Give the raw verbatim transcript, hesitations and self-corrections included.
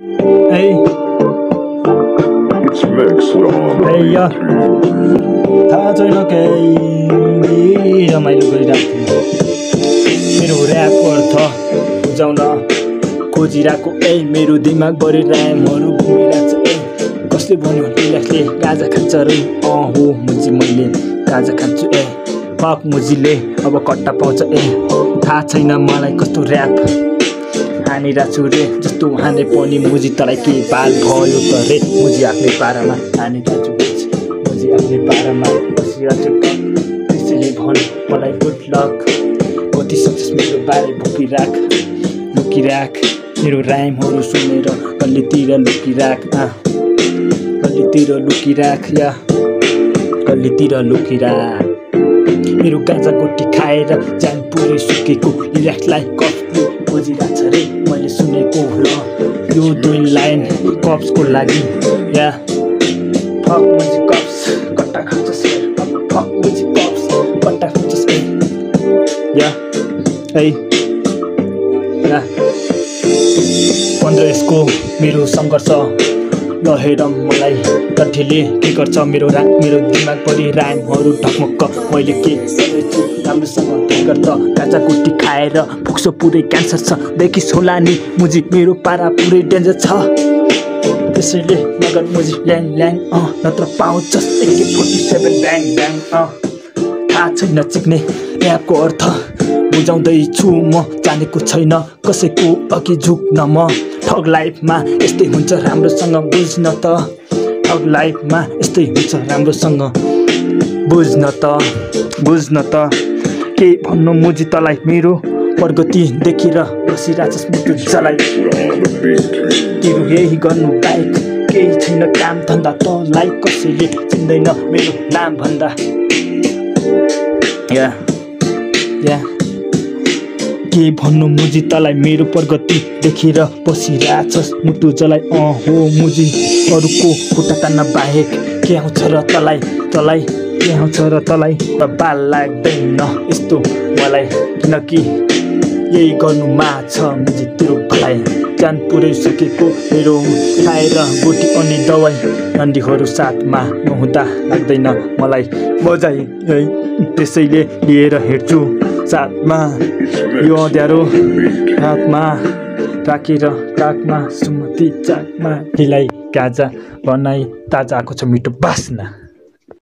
Hey. Hey या थाहा छैन केही रमाइलो गरिरहेको थिएँ मेरो ऱ्यापको अर्थ बुझाउन खोजिरहेको ए मेरो दिमागभरि ऱ्यामहरू घुमिरहेको छ ए कसले भन्यो लिल्याक्सले गाजा खान्छ रे अँ हो मुजी मैले गाजा खान्छु ए फक मुजीले अब कट्टा पाउँछ ए थाहा छैन मलाई कस्तो ऱ्याप हानिरहेको छु रे जस्तो हाने पनि मुजी तँलाई के बाल भयो त रे मुजी आफ्नै पारामा हानिरहेको छु मुजी आफ्नै पारामा बसिरहेको छु त्यसैले भन् मलाई गुड लक कति सक्सेस मेरो बारे बोकिराख लुकिराख मेरो राइमहरू सुनेर गल्लीतिर लुकिराख गल्लीतिर लुकिराख या गल्लीतिर लुकिराख मेरो गाजा गोटी खाएर ज्यान पुरै सुकेको लिल्याक्सलाई कप्सले खोजिरहेको छ रे मैले सुनेको र यो दुई लाइन कप्सको लागि या फक मुजी कप्स कट्टा खान्छस् फक मुजी कप्स कट्टा खान्छस् या है या पन्ध्र यसको मेरो सङ्घर्ष लहेर मलाई कठीले के गर्छ मेरो रा मेरो दिमागभरि राइमहरू ढकमक्क मैले के गर्छु राम्रोसँग के गर्छ गाजा कुटी खाएर फुक्सो पुरै क्यान्सर छ देखिस् होला नि मुजी मेरो पारा पुरै डेन्जर छ त्यसैले नगर मुजी ल्याङ ल्याङ अँ नत्र पाउँछस् एके फोर्टी सेभेन ब्याङ ब्याङ अँ थाहा छैन चिक्ने ऱ्यापको अर्थ बुझाउँदैछु म जानेको छैन कसैको अघि झुक्न म ठग लाइफमा यस्तै हुन्छ राम्रोसँग बुझ्न त ठग लाइफमा यस्तै हुन्छ राम्रोसँग बुझ्न त बुझ्न त के भन्नु मुजी तँलाई मेरो प्रगति देखेर बसिरहेछस् मुटु जलाई तिरो यही गर्नु बाहेक केही छैन काम धन्दा तँलाई कसैले चिन्दैन मेरो नाम भन्दा या या के भन्नु मुजी तँलाई मेरो प्रगति देखेर बसिरहेछस् मुटु जलाई अँ हो मुजी अरूको खुट्टा तान्न बाहेक के आउँछ र तँलाई तँलाई के आउँछ र तँलाई त बाल लाग्दैन यस्तो मलाई किनकि यही गर्नुमा छ मुजी तिरो भलाइ ज्यान पुरै सकेको मेरो खाएर गोटी अनि दवाई नन्दीहरू साथमा नहुँदा लाग्दैन मलाई मजाइ है त्यसैले लिएर हेर्छु साथमा यो अँध्यारो हातमा राखेर काखमा सुमति चाकमा हिलाई गाजा बनाई ताजा आएको छ मिठो बास्ना।